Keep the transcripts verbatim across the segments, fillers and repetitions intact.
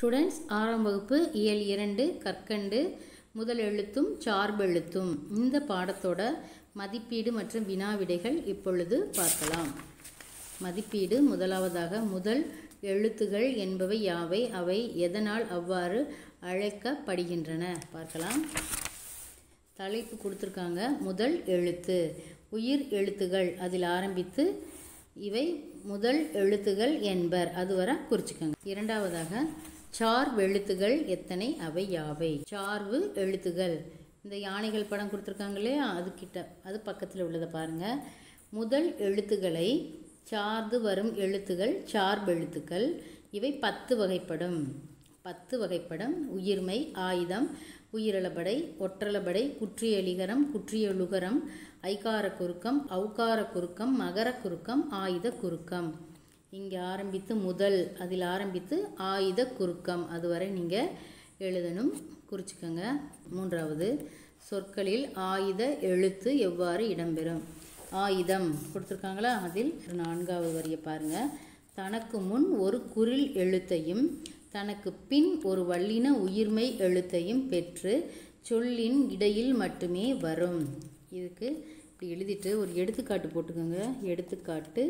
Students ஆறாம் வகுப்பு இயல் இரண்டு கற்கண்டு முதல் எழுத்தும் சார்பெழுத்தும் இந்த பாடத்தோட மதிப்பீடு மற்றும் வினா விடைகள் இப்பொழுது பார்க்கலாம். மதிப்பீடு முதலாவதாக முதல் எழுத்துகள் என்பவை யாவை, அவை எதனால் அவ்வாறு அழைக்கப்படுகின்றன பார்க்கலாம். தலைப்பு கொடுத்துருக்காங்க. முதல் எழுத்து உயிர் எழுத்துகள், அதில் ஆரம்பித்து இவை முதல் எழுத்துகள் என்பர், அதுவரை குறிச்சுக்கோங்க. இரண்டாவதாக சார்பு எழுத்துகள் எத்தனை, அவை யாவை. சார்பு எழுத்துகள் இந்த யானைகள் படம் கொடுத்துருக்காங்க இல்லையா, அது கிட்ட அது பக்கத்தில் உள்ளதை பாருங்க. முதல் எழுத்துக்களை சார்ந்து வரும் எழுத்துகள் சார்பு எழுத்துக்கள். இவை பத்து வகைப்படும் பத்து வகைப்படும் உயிர்மை, ஆயுதம், உயிரளபடை, ஒற்றளபடை, குற்றியலிகரம், குற்றியலுகரம், ஐகார குறுக்கம், ஔகார குறுக்கம், மகர குறுக்கம், ஆயுத குறுக்கம். இங்கே ஆரம்பித்து முதல் அதில் ஆரம்பித்து ஆயுத குறுக்கம் அதுவரை நீங்கள் எழுதணும், குறிச்சிக்கோங்க. மூன்றாவது சொற்களில் ஆயுத எழுத்து எவ்வாறு இடம்பெறும். ஆயுதம் கொடுத்துருக்காங்களா, அதில் நான்காவது வரியை பாருங்கள். தனக்கு முன் ஒரு குறில் எழுத்தையும் தனக்கு பின் ஒரு வல்லின உயிர்மை எழுத்தையும் பெற்று சொல்லின் இடையில் மட்டுமே வரும். இதுக்கு இப்படி எழுதிட்டு ஒரு எடுத்துக்காட்டு போட்டுக்கோங்க. எடுத்துக்காட்டு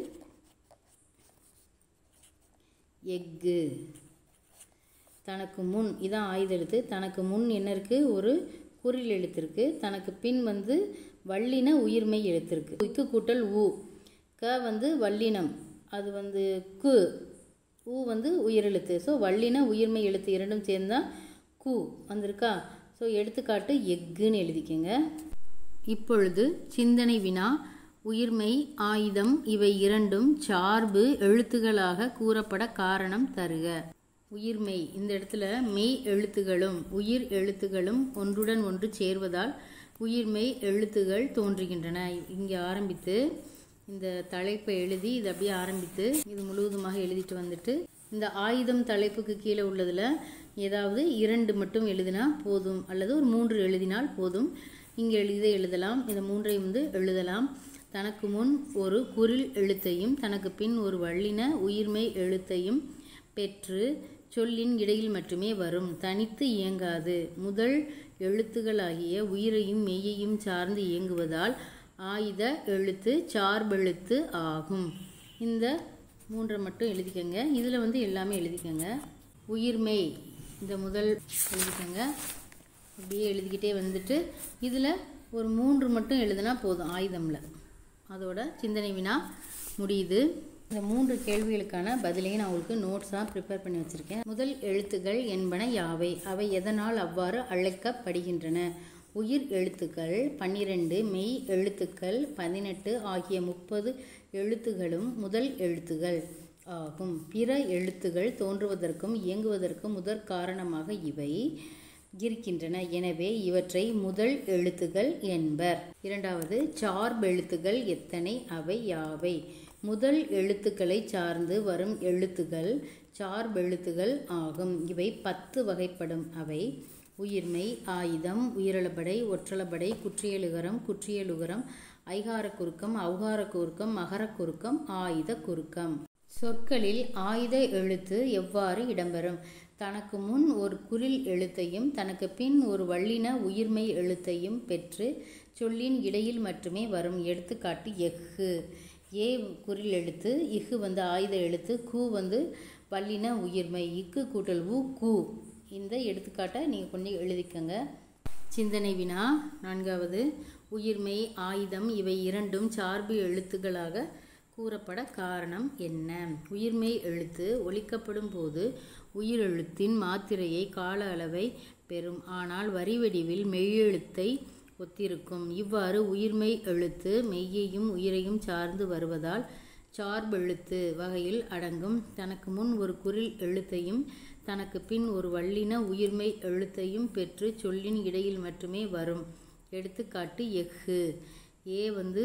எஃகு. தனக்கு முன் இதான் ஆயுத எழுத்து. தனக்கு முன் என்ன இருக்குது, ஒரு குறில் எழுத்து இருக்குது. தனக்கு பின் வந்து வல்லின உயிர்மை எழுத்து இருக்குது. இக்கு கூட்டல் ஊ. க வந்து வல்லினம், அது வந்து கு. ஊ வந்து உயிரெழுத்து. ஸோ வல்லின உயிர்மை எழுத்து இரண்டும் சேர்ந்தால் கு வந்திருக்கா. ஸோ எடுத்துக்காட்டு எஃகுன்னு எழுதிக்கங்க. இப்பொழுது சிந்தனை வினா. உயிர்மை, ஆயுதம் இவை இரண்டும் சார்பு எழுத்துகளாக கூறப்பட காரணம் தருக. உயிர்மை இந்த இடத்துல மெய் எழுத்துகளும் உயிர் எழுத்துகளும் ஒன்றுடன் ஒன்று சேர்வதால் உயிர்மெய் எழுத்துகள் தோன்றுகின்றன. இங்கே ஆரம்பித்து இந்த தலைப்பை எழுதி இது அப்படியே ஆரம்பித்து இது முழுவதுமாக எழுதிட்டு வந்துட்டு இந்த ஆயுதம் தலைப்புக்கு கீழே உள்ளதில் ஏதாவது இரண்டு மட்டும் எழுதினா போதும், அல்லது ஒரு மூன்று எழுதினால் போதும். இங்கே எழுத எழுதலாம், இந்த மூன்றை வந்து எழுதலாம். தனக்கு முன் ஒரு குறில் எழுத்தையும் தனக்கு பின் ஒரு வல்லின உயிர்மை எழுத்தையும் பெற்று சொல்லின் இடையில் மட்டுமே வரும். தனித்து இயங்காது. முதல் எழுத்துகளாகிய உயிரையும் மெய்யையும் சார்ந்து இயங்குவதால் ஆயுத எழுத்து சார்பெழுத்து ஆகும். இந்த மூன்றை மட்டும் எழுதிக்கங்க. இதில் வந்து எல்லாமே எழுதிக்கங்க. உயிர்மை இந்த முதல் எழுதிக்கங்க. அப்படியே எழுதிக்கிட்டே வந்துட்டு இதில் ஒரு மூன்று மட்டும் எழுதினா போதும். ஆயுதமில் அதோட சிந்தனை வினா முடியுது. இந்த மூன்று கேள்விகளுக்கான பதிலையும் நான் உங்களுக்கு நோட்ஸாக ப்ரிப்பேர் பண்ணி வச்சுருக்கேன். முதல் எழுத்துக்கள் என்பன யாவை, அவை எதனால் அவ்வாறு அழைக்கப்படுகின்றன. உயிர் எழுத்துக்கள் பன்னிரெண்டு, மெய் எழுத்துக்கள் பதினெட்டு ஆகிய முப்பது எழுத்துகளும் முதல் எழுத்துகள் ஆகும். பிற எழுத்துகள் தோன்றுவதற்கும் இயங்குவதற்கும் முதற் காரணமாக இவை இருக்கின்றன. எனவே இவற்றை முதல் எழுத்துகள் என்பர். இரண்டாவது சார்பெழுத்துகள் எத்தனை, அவை யாவை. முதல் எழுத்துக்களை சார்ந்து வரும் எழுத்துகள் சார்பெழுத்துகள் ஆகும். இவை பத்து வகைப்படும். அவை உயிர்மை, ஆயுதம், உயிரளபடை, ஒற்றளபடை, குற்றியலுகரம், குற்றியலுகரம், ஐகார குறுக்கம், ஔகார குறுக்கம், மகர குறுக்கம், ஆயுத குறுக்கம். சொற்களில் ஆயுத எழுத்து எவ்வாறு இடம்பெறும். தனக்கு முன் ஒரு குறில் எழுத்தையும் தனக்கு பின் ஒரு வல்லின உயிர்மை எழுத்தையும் பெற்று சொல்லின் இடையில் மட்டுமே வரும். எடுத்துக்காட்டு எஃகு. ஏ குறில் எழுத்து, இஃகு வந்து ஆயுத எழுத்து, கு வந்து வல்லின உயிர்மை, இக்கு கூட்டல் ஊ கு. இந்த எடுத்துக்காட்டை நீங்கள் கொஞ்சம் எழுதிக்கங்க. சிந்தனை வினா நான்காவது. உயிர்மை, ஆயுதம் இவை இரண்டும் சார்பு எழுத்துக்களாக கூறப்பட காரணம் என்ன. உயிர்மை எழுத்து ஒலிக்கப்படும் போது உயிரெழுத்தின் மாத்திரையை கால அளவை பெறும், ஆனால் வரிவடிவில் மெய்யெழுத்தை ஒத்திருக்கும். இவ்வாறு உயிர்மை எழுத்து மெய்யையும் உயிரையும் சார்ந்து வருவதால் சார்பெழுத்து வகையில் அடங்கும். தனக்கு முன் ஒரு குறில் எழுத்தையும் தனக்கு பின் ஒரு வல்லின உயிர்மை எழுத்தையும் பெற்று சொல்லின் இடையில் மட்டுமே வரும். எடுத்துக்காட்டு எஃகு. ஏ வந்து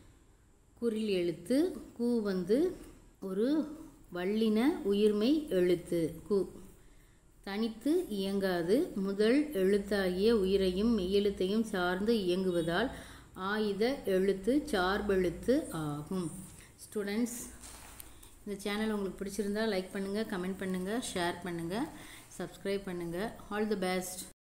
குறில் எழுத்து, கு வந்து ஒரு வல்லின உயிர்மை எழுத்து கு. தனித்து இயங்காது. முதல் எழுத்தாகிய உயிரையும் மெய்யெழுத்தையும் சார்ந்து இயங்குவதால் ஆயுத எழுத்து சார்பெழுத்து ஆகும். ஸ்டூடெண்ட்ஸ், இந்த சேனல் உங்களுக்கு பிடிச்சிருந்தா லைக் பண்ணுங்கள், கமெண்ட் பண்ணுங்கள், ஷேர் பண்ணுங்கள், சப்ஸ்கிரைப் பண்ணுங்கள். All the best.